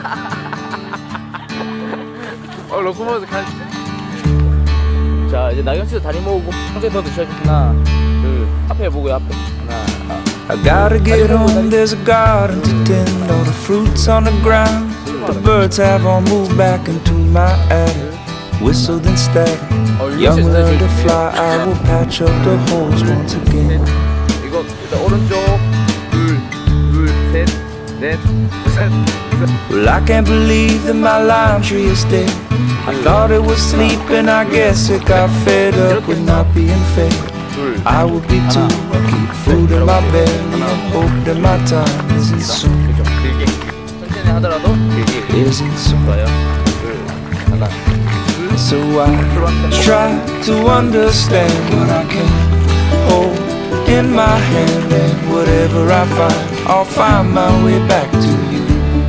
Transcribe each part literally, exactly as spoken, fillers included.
어, 로코모드 간. 자, 이제 나경 씨도 다리 모으고 한 개 더 드셔야겠구나. 둘, 앞에 보고요, 앞에. 하나. I gotta get home, there's a garden to tend, all the fruits on the ground. The birds have all moved back into my attic, whistled instead. Young learn to fly, I will patch up the holes once again. 이거 일단 오른쪽. 둘, 둘, 셋, 넷, 셋, 셋. Well, I can't believe that my lime tree is dead. I thought it was sleeping, I guess it got fed up with not being fed. I would be too, keep food in my belly and hope that my time isn't soon. 천천히 하더라도 길게. Isn't soon. 좋아요. 둘, 하나. So I try to understand what I can hold in my hand, and whatever I find, I'll find my way back to you.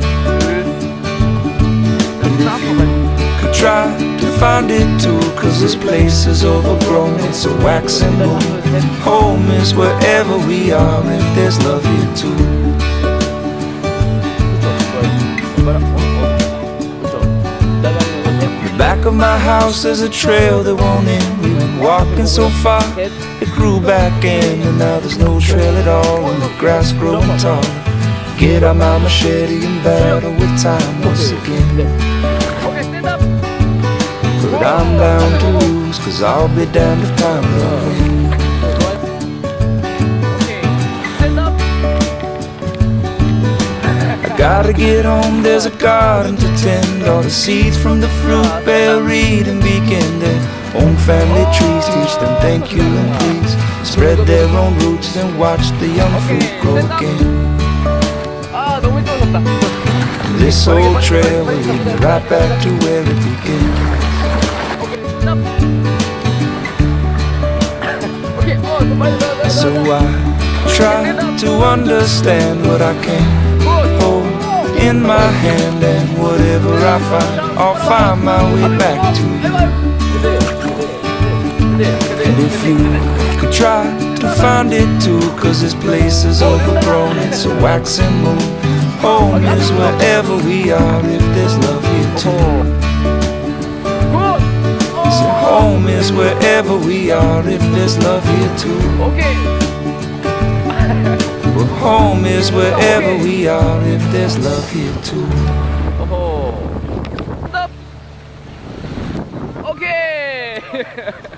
And if you could try to find it too, cause this place is overgrown, it's a wax and bone. Home is wherever we are, if there's love here too. The back of my house there's a trail that won't end. We've been walking so far, it grew back in, and now there's no trail at all, and the grass growing tall. Get out my machete and battle with time once again. But I'm bound to lose, cause I'll be damned if time will win. I gotta get home, there's a garden to tend, all the seeds from the fruit bear, read and begin their own family trees. Teach them thank you and please, spread their own roots and watch the young fruit grow again. This old trail will lead me right back to where it began. So I try to understand what I can hold in my hand, and whatever I find, I'll find my way back to you. And if you could try to find it too, cause this place is overgrown, it's a waxing moon. Home is wherever we are, if there's love here too. So home is wherever we are, if there's love here too. Well, home is wherever we are, if there's love here too. Stop. Okay.